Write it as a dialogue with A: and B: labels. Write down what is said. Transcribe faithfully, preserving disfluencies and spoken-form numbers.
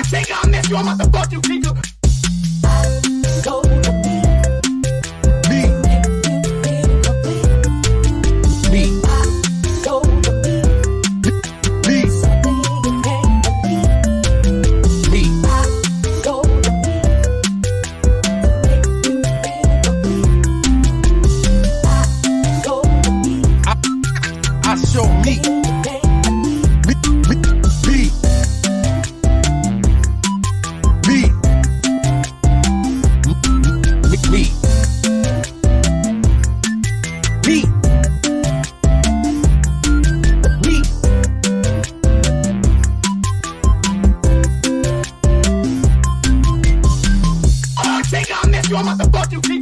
A: think I miss you, I'm about to fuck you, keep you. Go to me. Me. Me. Go to me. Me. Me. Go to me. Go to me. I, I show me. Me. Me. Me. Me. Me. Me. Oh, I think I miss you, I'm about to fuck you.